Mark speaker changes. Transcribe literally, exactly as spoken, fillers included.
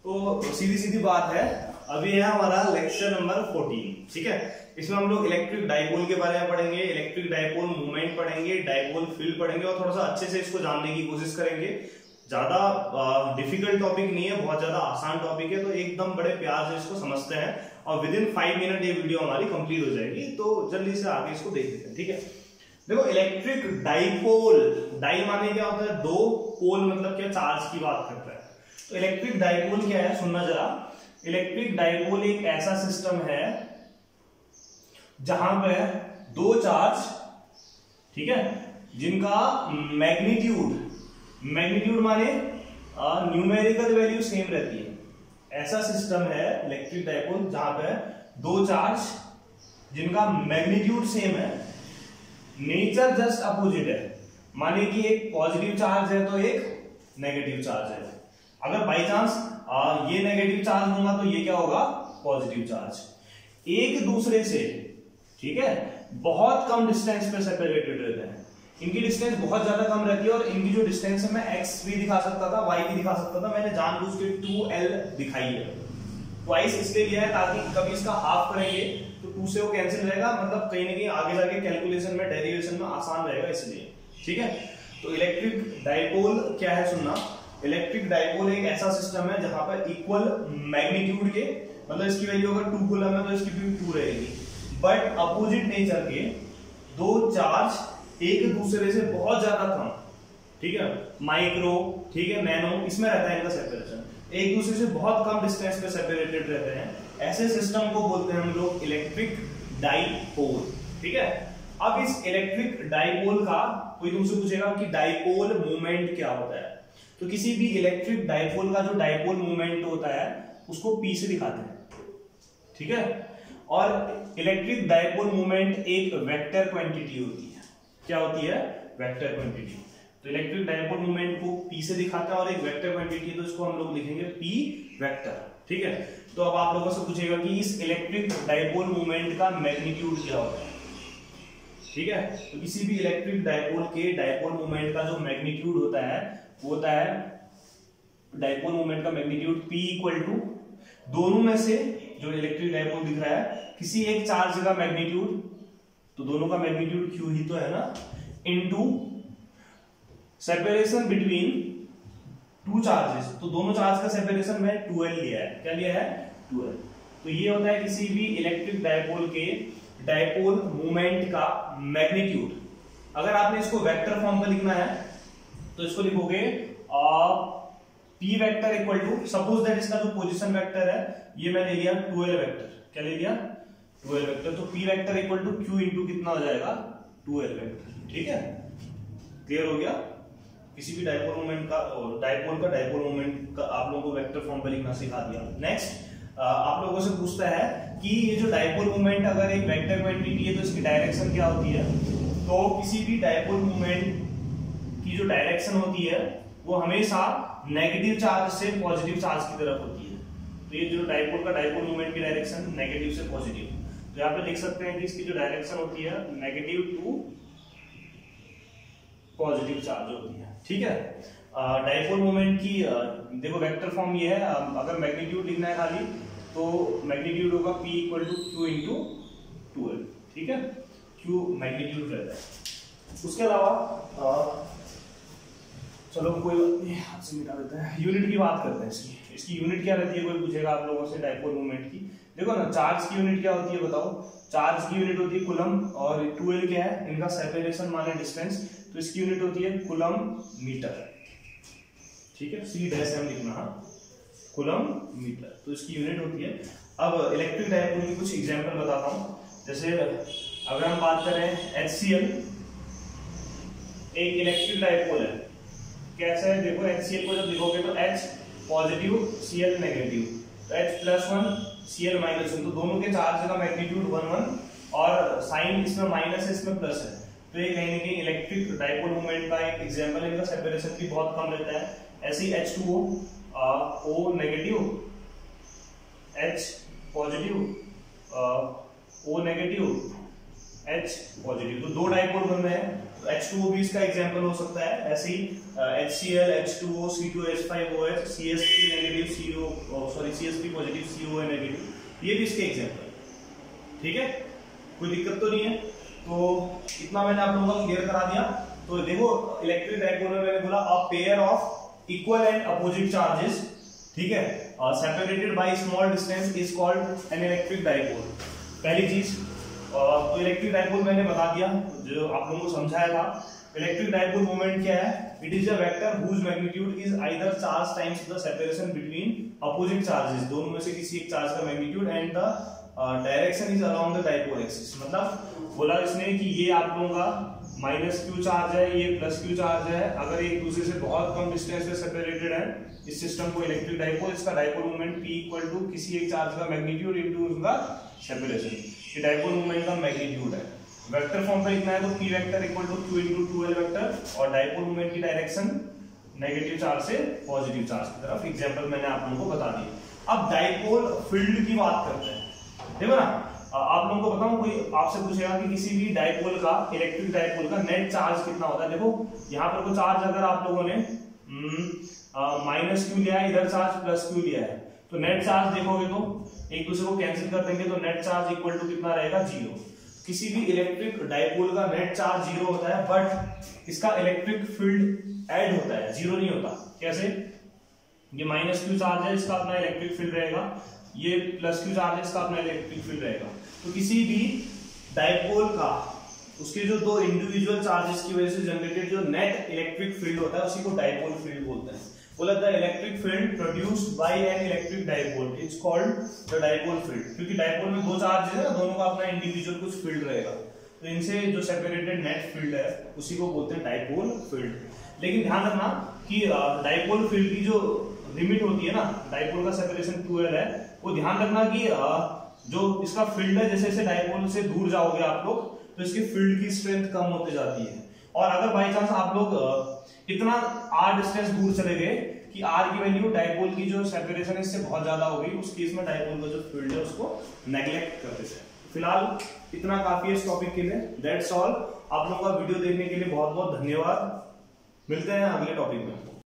Speaker 1: तो सीधी सीधी बात है, अभी है हमारा लेक्चर नंबर फोर्टीन, ठीक है। इसमें हम लोग इलेक्ट्रिक डाइपोल के बारे में पढ़ेंगे, इलेक्ट्रिक डाइपोल मूवमेंट पढ़ेंगे, डाइपोल फील्ड पढ़ेंगे और थोड़ा सा अच्छे से इसको जानने की कोशिश करेंगे। ज्यादा डिफिकल्ट टॉपिक नहीं है, बहुत ज्यादा आसान टॉपिक है, तो एकदम बड़े प्यार से इसको समझते हैं और विद इन फाइव मिनट ये वीडियो हमारी कंप्लीट हो जाएगी। तो जल्दी से आगे इसको देख लेते हैं, ठीक है। देखो इलेक्ट्रिक डाइपोल, डाई माने क्या होता है, दो, पोल मतलब क्या, चार्ज की बात करता है। तो इलेक्ट्रिक डाइपोल क्या है, सुनना जरा। इलेक्ट्रिक डाइपोल एक ऐसा सिस्टम है जहां पे दो चार्ज, ठीक है, जिनका मैग्नीट्यूड, मैग्नीट्यूड माने न्यूमेरिकल वैल्यू सेम रहती है। ऐसा सिस्टम है इलेक्ट्रिक डाइपोल जहां पे दो चार्ज जिनका मैग्नीट्यूड सेम है, नेचर जस्ट अपोजिट है। माने कि एक पॉजिटिव चार्ज है तो एक नेगेटिव चार्ज है। अगर बाई चांस ये नेगेटिव चार्ज दूंगा तो ये क्या होगा, पॉजिटिव चार्ज। एक दूसरे से, ठीक है, बहुत कम डिस्टेंस पे सेपरेटेड रहते हैं। इनकी डिस्टेंस बहुत ज्यादा कम रहती है और इनकी जो डिस्टेंस है, मैं एक्स भी दिखा सकता था, वाई भी दिखा सकता था, मैंने जानबूझ के टू एल दिखाई है। ट्वाइस इसलिए लिया है ताकि कभी इसका हाफ करेंगे तो टू से वो कैंसिल रहेगा, मतलब कहीं ना कहीं आगे जाके कैलकुलेशन में, डेरिवेशन में आसान रहेगा, इसलिए, ठीक है। तो इलेक्ट्रिक डाइपोल क्या है, सुनना। इलेक्ट्रिक डाइपोल एक ऐसा सिस्टम है जहां पर इक्वल मैग्नीट्यूड के, मतलब इसकी वैल्यू अगर टू कूलम है तो इसकी भी टू रहेगी, बट अपोजिट नेचर के दो चार्ज एक दूसरे से बहुत ज्यादा कम, ठीक है, माइक्रो, ठीक है, नैनो, इसमें रहता है इनका सेपरेशन, एक दूसरे से बहुत कम डिस्टेंस पे सेपरेटेड रहते हैं। ऐसे सिस्टम को बोलते हैं हम लोग इलेक्ट्रिक डाइपोल, ठीक है। अब इस इलेक्ट्रिक डाइपोल का कोई तुमसे पूछेगा कि डाइपोल मोमेंट क्या होता है, तो किसी भी इलेक्ट्रिक डाइपोल का जो डाइपोल मोमेंट होता है उसको पी से दिखाते हैं, ठीक है। और इलेक्ट्रिक डाइपोल मोमेंट एक वेक्टर क्वांटिटी होती है। क्या होती है, वेक्टर क्वांटिटी। तो इलेक्ट्रिक डाइपोल मोमेंट को पी से दिखाता है और एक वेक्टर क्वांटिटी, तो इसको हम लोग लिखेंगे पी वेक्टर, ठीक है। तो अब आप लोगों से पूछेगा कि इस इलेक्ट्रिक डाइपोल मोमेंट का मैग्नीट्यूड क्या होता है, ठीक है। तो किसी भी इलेक्ट्रिक डाइपोल के डाइपोल मोमेंट का जो मैग्नीट्यूड होता है वो होता है, डाइपोल मोमेंट का मैग्नीट्यूड P इक्वल टू, दोनों में से जो इलेक्ट्रिक डाइपोल दिख रहा है किसी एक चार्ज का मैग्नीट्यूड, तो दोनों का मैग्नीट्यूड Q ही तो है ना, into separation between two charges, तो दोनों चार्ज का सेपरेशन में ट्वेल्व लिया है। क्या लिया है, ट्वेल्व। तो ये होता है किसी भी इलेक्ट्रिक डाइपोल के डाइपोल मोमेंट का मैग्नीट्यूड। अगर आपने इसको वेक्टर फॉर्म में लिखना है तो इसको लिखोगे P vector equal to, suppose that इसका जो पोजीशन वेक्टर है ये मैंने लिया ट्वेल्व वेक्टर, क्या ले लिया, ट्वेल्व वेक्टर, तो P vector equal to Q into कितना हो जाएगा, ट्वेल्व वेक्टर, ठीक है। क्लियर हो गया। किसी भी डाइपोल मोमेंट का, डाइपोल का डाइपोल मोमेंट का आप लोगों को वेक्टर फॉर्म पे लिखना सिखा दिया। नेक्स्ट आप लोगों से पूछता है कि ये जो डाइपोल मोमेंट अगर एक वेक्टर क्वांटिटी है तो इसकी डायरेक्शन क्या होती है। तो किसी भी डाइपोल मोमेंट की जो डायरेक्शन होती है वो हमेशा नेगेटिव चार्ज से पॉजिटिव चार्ज की तरफ होती है। तो ये जो डाइपोल का डाइपोल मोमेंट की डायरेक्शन नेगेटिव से पॉजिटिव, तो यहाँ पे लिख सकते हैं कि इसकी जो डायरेक्शन होती है नेगेटिव टू पॉजिटिव चार्ज होती है, ठीक है। डाइपोल मोमेंट की देखो वेक्टर फॉर्म ये है, अगर मैग्नीट्यूड लिखना है खाली तो मैग्नीट्यूड होगा P equal to Q into twelve, ठीक है, Q मैग्नीट्यूड रहता है। उसके अलावा चलो कोई हाथ से मिटा देते हैं, यूनिट की बात करते हैं। इसकी इसकी यूनिट क्या रहती है, कोई पूछेगा आप लोगों से डाइपोल मोमेंट की। देखो ना, चार्ज की यूनिट क्या होती है बताओ, चार्ज की यूनिट होती है कूलम, और ट्वेल्व क्या है, इनका सेपरेशन माने डिस्टेंस, तो इसकी यूनिट होती है कूलम मीटर, ठीक है, सी डैश एम लिखना, कूलम मीटर, तो इसकी यूनिट होती है। अब इलेक्ट्रिक डाइपोल की कुछ एग्जांपल बताता हूं। जैसे अगर हम बात करें एच सी एल, एक इलेक्ट्रिक डाइपोल है, कैसे है देखो, एच सी एल को जब लिखोगे तो H positive, C L negative, तो H plus one, C L minus one, तो दोनों के चार्ज का मैग्नीट्यूड वन वन, और साइन इसमें माइनस है इसमें प्लस है, तो ये कहीं ना कहीं इलेक्ट्रिक डाइपोल मोमेंट का एक एग्जांपल है। इनका सेपरेशन भी बहुत कम रहता है। ऐसे ही H two O, O negative, H positive, O negative, H positive, तो दो डाइपोल बन रहे हैं, तो एच टू ओ भी इसका एग्जांपल हो सकता है। ऐसे ही H C L, H two O, C two H five O H, C S P negative, C O sorry C S P positive, C O negative, ये भी इसके एग्जांपल। ठीक है, कोई दिक्कत तो नहीं है। तो इतना मैंने आप लोगों को क्लियर करा दिया। तो देखो इलेक्ट्रिक डाइपोल में मैंने बोला a pair of equal and opposite charges, ठीक है, separated by small distance is called an electric dipole. पहली चीज, तो इलेक्ट्रिक डाइपोल मैंने बता दिया, जो आप लोगों को समझाया था। इलेक्ट्रिक डाइपोल मोमेंट क्या है? It is a vector whose magnitude is either charge times the separation between opposite charges, दोनों में से किसी एक चार्ज का magnitude, and the direction is along the dipole axis. मतलब बोला इसने कि ये आप लोगों का माइनस क्यू चार्ज है, ये प्लस क्यू चार्ज है, अगर एक दूसरे से बहुत कम डिस्टेंस पे सेपरेटेड है इस सिस्टम को इलेक्ट्रिक डाइपोल, इसका dipole moment P equal to किसी एक चार्ज का मैग्नीट्यूड इनटू उसका सेपरेशन, ये डाइपोल मोमेंट का मैग्नीट्यूड है। वेक्टर फॉर्म पे लिखना है तो P vector equal to Q into two L vector, और डाइपोल मोमेंट की डायरेक्शन नेगेटिव चार्ज से पॉजिटिव चार्ज की तरफ। एग्जांपल मैंने आप लोगों को बता दिया। अब डाइपोल फील्ड की बात करते हैं। देखो ना, आप लोगों को बताऊं, कोई आपसे पूछेगा कि किसी भी डाइपोल का, इलेक्ट्रिक डाइपोल का नेट चार्ज कितना होता है। देखो यहाँ पर कोई चार्ज अगर आप लोगों ने माइनस क्यू लिया है, इधर चार्ज प्लस क्यू लिया है, तो नेट चार्ज देखोगे तो एक दूसरे को कैंसिल कर देंगे, तो नेट चार्ज इक्वल टू कितना रहेगा? जीरो। किसी भी इलेक्ट्रिक डाइपोल का नेट चार्ज जीरो होता है, बट इसका इलेक्ट्रिक फील्ड ऐड होता है, जीरो नहीं होता। कैसे? ये माइनस क्यू चार्ज है, इसका अपना इलेक्ट्रिक फील्ड रहेगा, ये प्लस क्यू चार्ज है, इसका अपना इलेक्ट्रिक फील्ड रहेगा। तो किसी भी डाइपोल का, उसके जो दो इंडिविजुअल चार्जेस की वजह से जनरेटेड जो नेट इलेक्ट्रिक फील्ड होता है, उसी को डाइपोल फील्ड बोलते हैं। बोला the electric field produced by an electric dipole is called the dipole field, क्योंकि डाइपोल में दो चार्जेस है ना, दोनों का अपना इंडिविजुअल कुछ फील्ड रहेगा, तो इनसे जो सेपरेटेड नेट फील्ड है उसी को बोलते हैं डाइपोल फील्ड। लेकिन ध्यान रखना कि डाइपोल फील्ड की जो लिमिट होती है ना, डाइपोल का सेपरेशन टू एल है, वो ध्यान रखना कि जो इसका फील्ड है, जैसे जैसे डाइपोल से दूर जाओगे आप लोग, तो इसकी फील्ड की स्ट्रेंथ कम होती जाती है। और अगर बाई चांस आप लोग इतना आर डिस्टेंस दूर चले गए कि आर की वैल्यू डाइपोल की जो सेपरेशन है इससे बहुत ज्यादा हो गई, उस केस में डाइपोल का जो फील्ड है उसको नेग्लेक्ट करते हैं। फिलहाल इतना काफी है इस टॉपिक के लिए। That's all. आप लोगों का वीडियो देखने के लिए बहुत बहुत धन्यवाद। मिलते हैं अगले टॉपिक में।